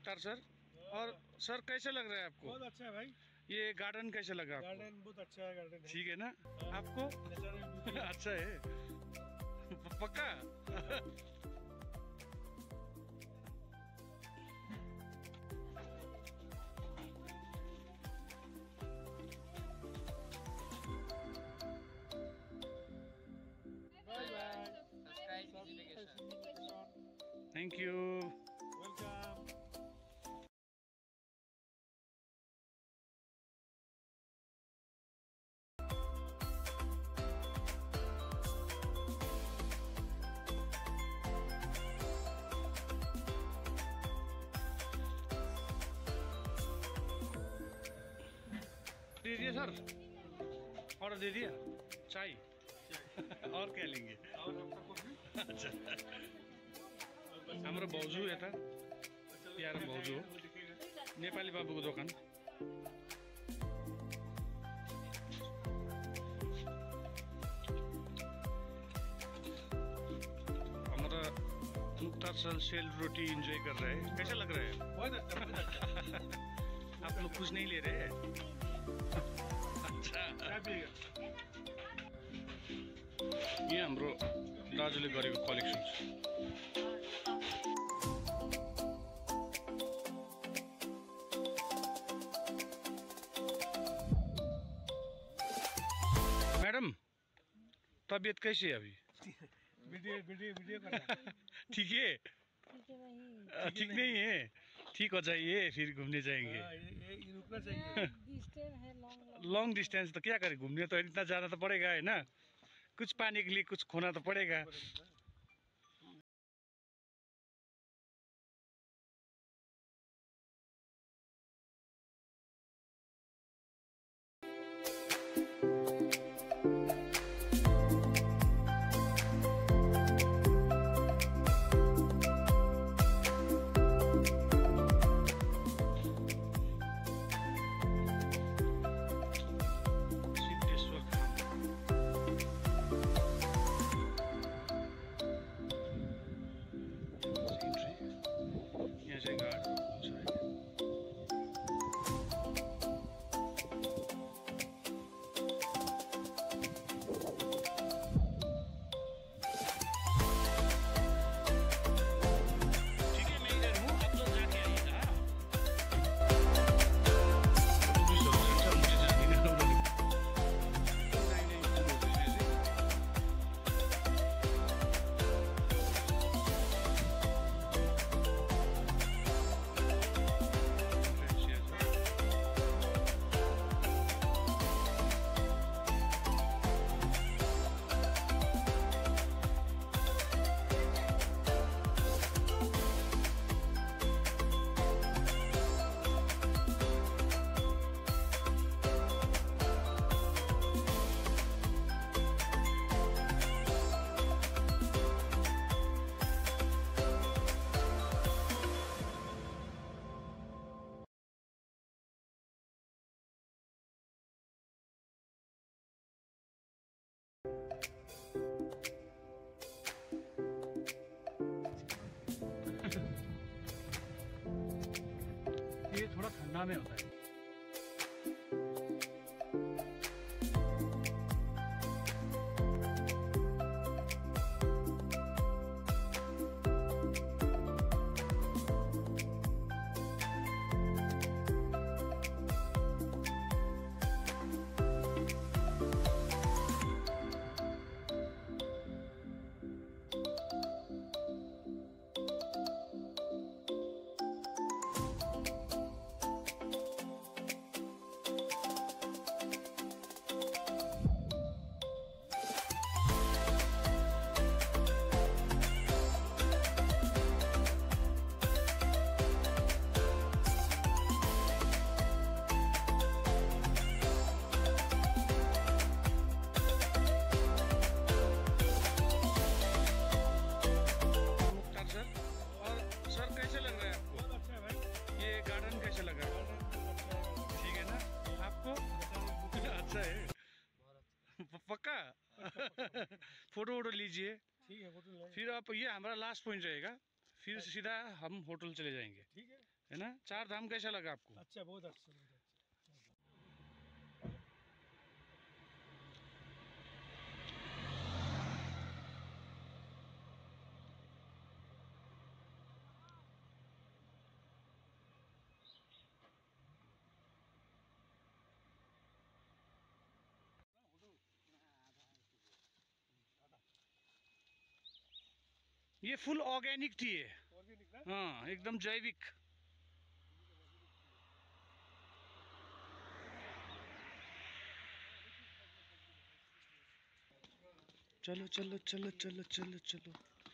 Mukhtar sir. और sir कैसे लग रहा है आपको? बहुत अच्छा है भाई। ये गार्डन कैसे लगा आपको? गार्डन बहुत अच्छा है, गार्डन ठीक है ना आपको? अच्छा है पक्का? Thank you. वेलकम। दे दिया सर, ऑर्डर दे दिया चाय। और क्या लेंगे? अच्छा हाम्रो भाउजू यता प्यारो भाउजू हो, नेपाली बाबुको दोकान। हमारा मुख्तार सर सेल रोटी एंजॉय कर रहे हैं। कैसा लग रहा है? बहुत अच्छा, बहुत अच्छा। आप लोग कुछ नहीं ले रहे? अच्छा यहाँ हाम्रो दाजुले गरेको कलेक्सन छ। मैडम तबीयत कैसी है अभी? वीडियो कर रहा है। ठीक है? ठीक नहीं है? ठीक हो जाइए फिर घूमने जाएंगे। ये रुकना चाहिए। लॉन्ग डिस्टेंस तो क्या करें, घूमने तो इतना जाना तो पड़ेगा है ना, कुछ पाने के लिए कुछ खोना तो पड़ेगा। ये थोड़ा ठंडा में होता है। अच्छा है पक्का। फोटो वोटो लीजिए, ठीक है फोटो ले। फिर आप ये हमारा लास्ट पॉइंट रहेगा, फिर सीधा हम होटल चले जाएंगे। ठीक है, है ना। चार धाम कैसा लगा आपको? अच्छा, बहुत अच्छा, बहुत अच्छा। ये फुल ऑर्गेनिक टी है। ऑर्गेनिक ना? हाँ, एकदम जैविक। चलो चलो चलो चलो चलो चलो।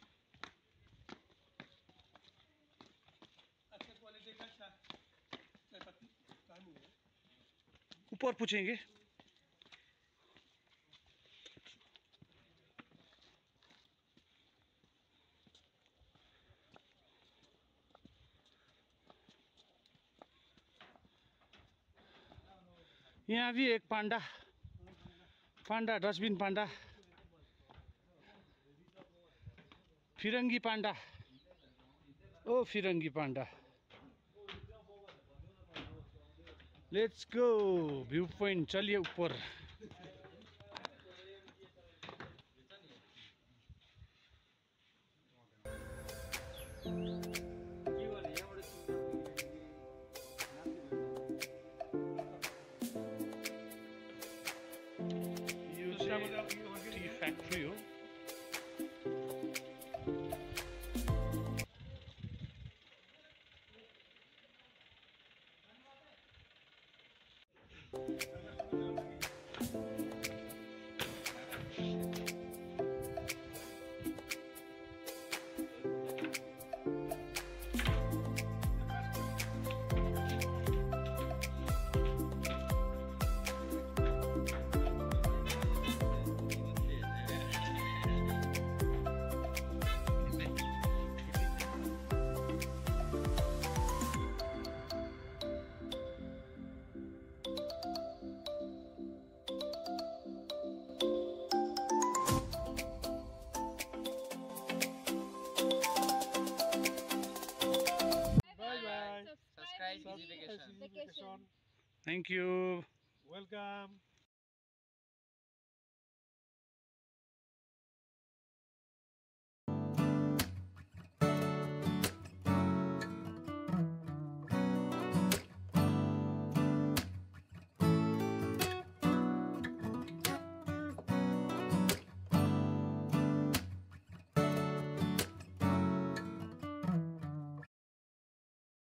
अच्छा क्वालिटी का चाय पत्ती कहाँ मिलेगा? ऊपर पूछेंगे। यहाँ भी एक पांडा, पांडा डस्टबिन पांडा, फिरंगी पांडा। ओ फिरंगी panda. Let's go view point, चलिए ऊपर। टी फैक्ट्री हो। Bye bye. Subscribe Subscribe Vacation. Vacation. Thank you. Welcome.